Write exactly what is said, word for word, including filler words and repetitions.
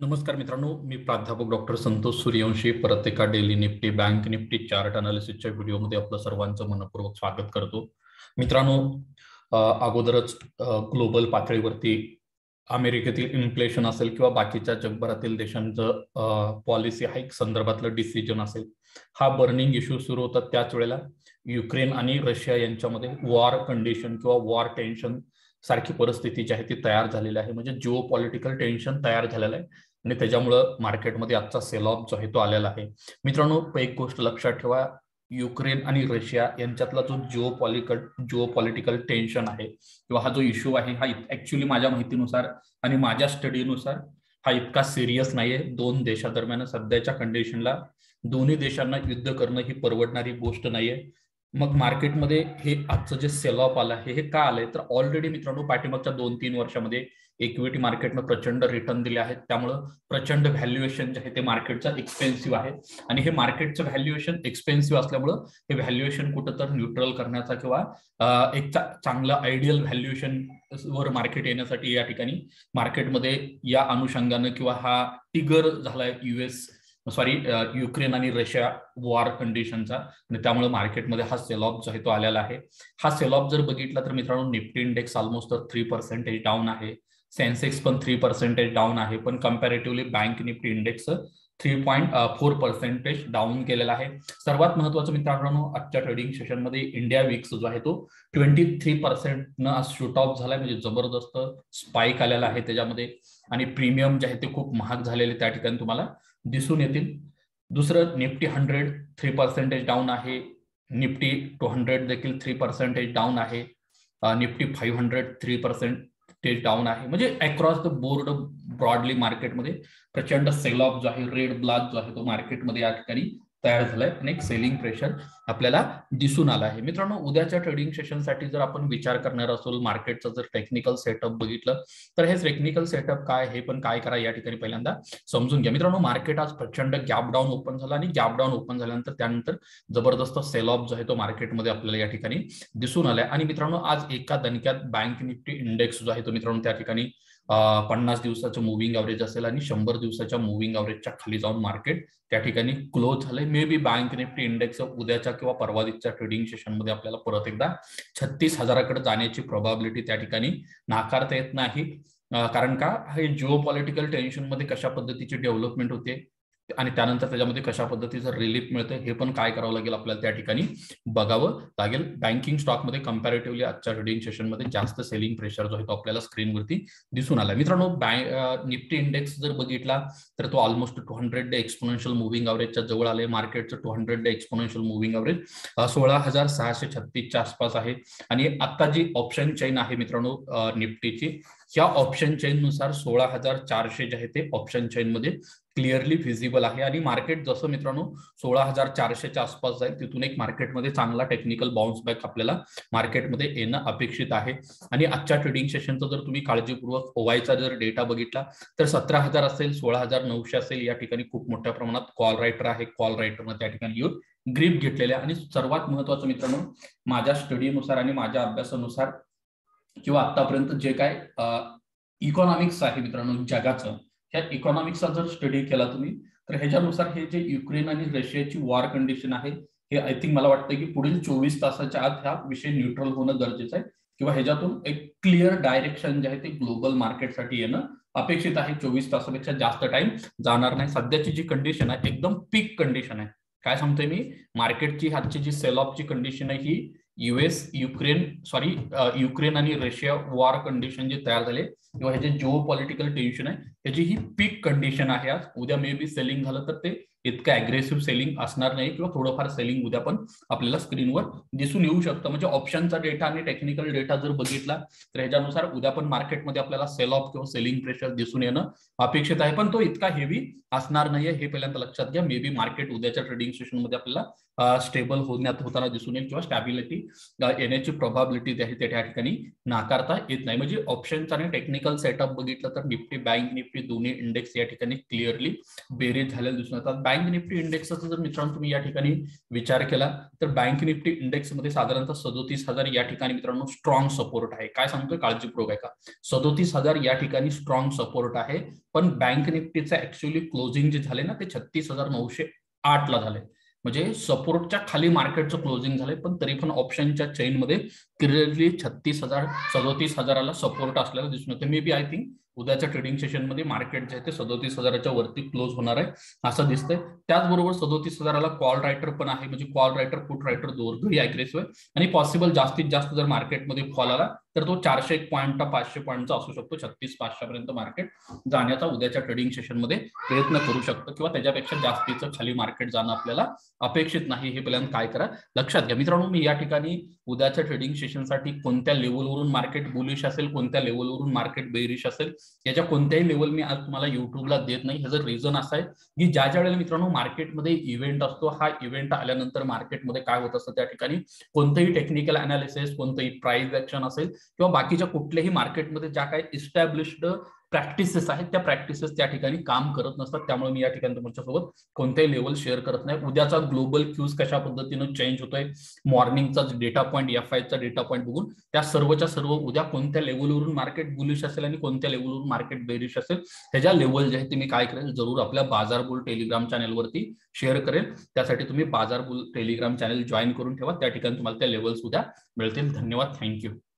नमस्कार मित्रांनो, मी प्राध्यापक डॉक्टर संतोष सूर्यवंशी परत एका daily Nifty bank Nifty chart अनालिसिसच्या व्हिडिओमध्ये आपलं सर्वांचं मनपूर्वक स्वागत करतो. मित्रांनो, अगोदरच ग्लोबल पातळीवरती अमेरिकेतील इन्फ्लेशन असेल किंवा बाकीच्या जगभरातील देशांचं पॉलिसी हाईक संदर्भातलं डिसिजन असेल, हा बर्निंग इश्यू सुरू होता. त्याच वेळेला युक्रेन आणि रशिया यांच्यामध्ये वॉर कंडिशन किंवा वॉर टेन्शन सारखी परिस्थिती जी आहे ती तयार झालेली आहे. म्हणजे जिओ पॉलिटिकल टेन्शन तयार झालेलं आहे आणि त्याच्यामुळं मार्केटमध्ये आजचा सेल ऑफ जो आहे तो आलेला आहे. मित्रांनो, एक गोष्ट लक्षात ठेवा, युक्रेन आणि रशिया यांच्यातला जो geopolitical geopolitical tension आहे किंवा हा जो इश्यू आहे, हा ऍक्च्युली माझ्या माहितीनुसार आणि माझ्या स्टडीनुसार हा इतका सिरियस नाहीये. दोन देशादरम्यान सध्याच्या कंडिशनला दोन्ही देशांना युद्ध करणं ही परवडणारी गोष्ट नाहीये. मग मार्केटमध्ये हे आजचं जे सेल ऑफ आलं आहे हे का आलंय, तर ऑलरेडी मित्रांनो पाठीमागच्या दोन तीन वर्षामध्ये इक्विटी मार्केटनं प्रचंड रिटर्न दिले आहेत. त्यामुळं प्रचंड व्हॅल्युएशन जे आहे ते मार्केटचं एक्सपेन्सिव्ह आहे आणि हे मार्केटचं व्हॅल्युएशन एक्सपेन्सिव्ह असल्यामुळं हे व्हॅल्युएशन कुठं तर न्यूट्रल करण्याचा किंवा एक चांगलं आयडियल व्हॅल्युएशन वर मार्केट येण्यासाठी या ठिकाणी मार्केटमध्ये या अनुषंगानं किंवा हा टिगर झालाय युएस सॉरी युक्रेन आणि रशिया वॉर कंडिशनचा आणि त्यामुळे मार्केटमध्ये हा सेल ऑफ जो आहे तो आलेला आहे. हा सेल ऑफ जर बघितला तर मित्रांनो Nifty index almost three percentage down आहे, सेन्सेक्स पण थ्री पर्सेंटेज डाऊन आहे, पण comparatively bank Nifty index three point four percentage down केलेला आहे. सर्वात महत्वाचं मित्रांनो, आजच्या ट्रेडिंग सेशनमध्ये इंडिया विक्स जो आहे तो ट्वेंटी थ्री पर्सेंट न आज शूट ऑफ झालाय, म्हणजे जबरदस्त स्पाइक आलेला आहे त्याच्यामध्ये आणि प्रीमियम जे आहे ते खूप महाग झालेले त्या ठिकाणी तुम्हाला दिसून येतील. दुसरं, Nifty hundred three percentage down आहे, निफ्टी टू हंड्रेड देखील थ्री पर्सेंटेज डाऊन आहे, Nifty five hundred three percentage down आहे. म्हणजे अक्रॉस द बोर्ड ब्रॉडली मार्केटमध्ये प्रचंड सेल ऑफ जो आहे, रेड ब्लॉक जो आहे तो मार्केटमध्ये या ठिकाणी तयार झालाय आणि एक सेलिंग प्रेशर आपल्याला दिसून आला आहे. मित्रांनो, उद्याच्या ट्रेडिंग सेशनसाठी जर आपण विचार करणार असो, मार्केटचं जर टेक्निकल सेटअप बघितलं तर हे टेक्निकल सेटअप काय हे पण काय करा या ठिकाणी पहिल्यांदा समजून घ्या. मित्रांनो, मार्केट आज प्रचंड गॅप डाऊन ओपन झाला आणि गॅप डाऊन ओपन झाल्यानंतर त्यानंतर जबरदस्त सेल ऑफ जो आहे तो मार्केटमध्ये आपल्याला या ठिकाणी दिसून आलाय. आणि मित्रांनो, आज एका दणक्यात बँक निफ्टी इंडेक्स जो आहे तो मित्रांनो त्या ठिकाणी पन्नास दिवसाचं मुव्हिंग ॲव्हरेज असेल आणि शंभर दिवसाच्या मुव्हिंग ॲव्हरेजच्या खाली जाऊन मार्केट त्या ठिकाणी क्लोज झालंय. Maybe bank Nifty index उद्याच्या किंवा परवादितच्या ट्रेडिंग सेशनमध्ये आपल्याला परत एकदा छत्तीस हजाराकडे जाण्याची प्रोबॅबिलिटी त्या ठिकाणी नाकारता येत नाही. कारण का, हे जिओ पॉलिटिकल टेन्शन मध्ये कशा पद्धतीची डेव्हलपमेंट होते आणि त्यानंतर त्याच्यामध्ये कशा पद्धतीचं रिलीफ मिळतं हे पण काय करावं लागेल आपल्याला त्या ठिकाणी बघावं लागेल. बँकिंग स्टॉकमध्ये कम्पॅरेटिव्हली आजच्या ट्रेडिंग सेशनमध्ये जास्त सेलिंग प्रेशर जो आहे तो आपल्याला स्क्रीनवरती दिसून आला. मित्रांनो, बँक निफ्टी इंडेक्स जर बघितला तर तो almost two hundred day exponential moving ॲव्हरेजच्या जवळ आले. मार्केटचं two hundred day exponential moving average सोळा हजार सहाशे छत्तीसच्या आसपास आहे आणि आता जी ऑप्शन चेन आहे मित्रांनो निफ्टीची, या ऑप्शन चेन नुसार सोळा हजार चारशे जे आहे ते ऑप्शन चेन मध्ये क्लिअरली व्हिजिबल आहे आणि मार्केट जसं मित्रांनो सोळा हजार चारशेच्या आसपास जाईल तिथून एक मार्केटमध्ये चांगला टेक्निकल बाउन्स बॅक आपल्याला मार्केटमध्ये येणं अपेक्षित आहे. आणि आजच्या ट्रेडिंग सेशनचा जर तुम्ही काळजीपूर्वक ओवायचा जर डेटा बघितला तर सतरा हजार असेल, सोळा हजार नऊशे असेल, या ठिकाणी खूप मोठ्या प्रमाणात कॉल रायटर आहे. कॉल रायटरनं त्या ठिकाणी येऊन ग्रीप घेतलेले आणि सर्वात महत्वाचं मित्रांनो, माझ्या स्टडीनुसार आणि माझ्या अभ्यासानुसार किंवा आतापर्यंत जे काय इकॉनॉमिक्स आहे मित्रांनो जगाचं, ह्या इकॉनॉमिक्सचा जर स्टडी केला तुम्ही तर ह्याच्यानुसार हे जे युक्रेन आणि रशियाची वॉर कंडिशन आहे हे आय थिंक मला वाटतं की पुढील चोवीस तासाच्या आत हा विषय न्यूट्रल होणं गरजेचं आहे किंवा ह्याच्यातून एक क्लिअर डायरेक्शन जे आहे ते ग्लोबल मार्केटसाठी येणं अपेक्षित आहे. चोवीस तासापेक्षा जास्त टाइम जाणार नाही. सध्याची जी कंडिशन आहे एकदम पीक कंडिशन आहे. काय सांगतोय मी, मार्केटची आजची जी सेल ऑफची कंडिशन आहे ही युएस युक्रेन सॉरी युक्रेन आणि रशिया वॉर कंडिशन जे तयार झाले किंवा हे जे जिओ पॉलिटिकल टेन्शन आहे त्याची ही पीक कंडिशन आहे. आज उद्या मे बी सेलिंग झालं तर ते इतकं अग्रेसिव्ह सेलिंग असणार नाही किंवा थोडंफार सेलिंग उद्या पण आपल्याला स्क्रीनवर दिसून येऊ शकतं. म्हणजे ऑप्शनचा डेटा आणि टेक्निकल डेटा जर बघितला तर ह्याच्यानुसार उद्या पण मार्केटमध्ये आपल्याला सेल ऑफ किंवा सेलिंग प्रेशर दिसून येणं अपेक्षित आहे, पण तो इतका हेवी असणार नाहीये हे पहिल्यांदा लक्षात घ्या. मे बी मार्केट उद्याच्या ट्रेडिंग सेशनमध्ये आपल्याला स्टेबल होण्यात होताना दिसून येईल किंवा स्टॅबिलिटी येण्याची प्रोबॅबिलिटी जी आहे ते त्या ठिकाणी नाकारता येत नाही. म्हणजे ऑप्शनचा आणि टेक्निकल सेटअप बघितलं तर निफ्टी बँक निफ्टी दोन्ही इंडेक्स या ठिकाणी क्लिअरली बेरीज झालेले दिसून येतात. बँक निफ्टी इंडेक्सचा जर मित्रांनो तुम्ही या ठिकाणी विचार केला तर बँक निफ्टी इंडेक्स मध्ये साधारणतः सदोतीस हजार या ठिकाणी मित्रांनो स्ट्रॉंग सपोर्ट आहे. काय सांगतोय काळजीपूर्वक आहे का, सदोतीस हजार या ठिकाणी स्ट्रॉंग सपोर्ट आहे. पण बँक निफ्टीचं ऍक्च्युअली क्लोजिंग जे झाले ना ते छत्तीस हजार नऊशे आठ ला झाले, म्हणजे सपोर्टच्या खाली मार्केटचं क्लोजिंग झालंय. पण तरी पण ऑप्शनच्या चेनमध्ये क्लिअरली छत्तीस हजार सदोतीस हजाराला सपोर्ट असलेला दिसून येते. मे बी आय थिंक उद्याच्या ट्रेडिंग सेशनमध्ये मार्केट जे आहे ते सदोतीस हजाराच्या वरती क्लोज होणार आहे असं दिसतंय. त्याचबरोबर सदोतीस हजाराला कॉल रायटर पण आहे, म्हणजे कॉल रायटर पुट रायटर दोघंही अग्रेसिव्ह आहे. आणि पॉसिबल जास्तीत जास्त जर मार्केटमध्ये फॉल आला तर तो चारशे एक पॉईंट पाचशे पॉईंटचा असू शकतो. छत्तीस पाचशे पर्यंत मार्केट जाण्याचा उद्याच्या ट्रेडिंग सेशनमध्ये प्रयत्न करू शकतो, किंवा त्याच्यापेक्षा जास्तीचं खाली मार्केट जाणं आपल्याला अपेक्षित नाही. हे पहिल्यांदा काय करा लक्षात घ्या मित्रांनो. मी या ठिकाणी उद्याच्या ट्रेडिंग सेशनसाठी कोणत्या लेवलवरून मार्केट बुलिश असेल, कोणत्या लेवलवरून मार्केट बेरिश असेल, याच्या कोणत्याही लेवल मी आज तुम्हाला युट्यूबला देत नाही. ह्याचं रिझन असं आहे की ज्या ज्या वेळेला मित्रांनो मार्केटमध्ये इव्हेंट असतो, हा इव्हेंट आल्यानंतर मार्केटमध्ये काय होत असतं त्या ठिकाणी कोणतंही टेक्निकल अनालिसिस, कोणतंही प्राइस ऍक्शन असेल किंवा बाकीच्या कुठल्याही मार्केटमध्ये ज्या काही इस्टॅब्लिश्ड प्रॅक्टिसेस आहेत त्या प्रॅक्टिसेस त्या ठिकाणी काम करत नसतात. त्यामुळे मी या ठिकाणी तुमच्यासोबत कोणतेही लेवल शेअर करत नाही. उद्याचा ग्लोबल फ्यूज कशा पद्धतीनं चेंज होतोय, मॉर्निंगचा डेटा पॉईंट, एफ आयचा डेटा पॉईंट बघून त्या सर्वच्या सर्व उद्या कोणत्या लेवलवरून मार्केट बुलिश असेल आणि कोणत्या लेवलवरून मार्केट बेरिश असेल ह्याच्या लेवल जे आहे ते मी काय करेल जरूर आपल्या बाजार बुल टेलिग्राम चॅनलवरती शेअर करेल. त्यासाठी तुम्ही बाजार बुल टेलिग्राम चॅनल जॉईन करून ठेवा, त्या ठिकाणी तुम्हाला त्या लेवल्स उद्या मिळतील. धन्यवाद, थँक्यू.